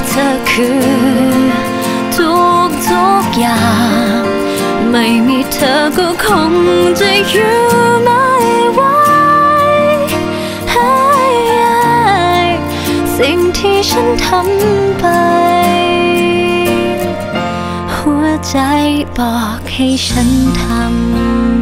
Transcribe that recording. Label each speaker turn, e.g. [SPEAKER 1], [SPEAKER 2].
[SPEAKER 1] เธอคือทุกอย่างไม่มีเธอก็คงจะอยู่ไม่ไหวสิ่งที่ฉันทำไปหัวใจบอกให้ฉันทำ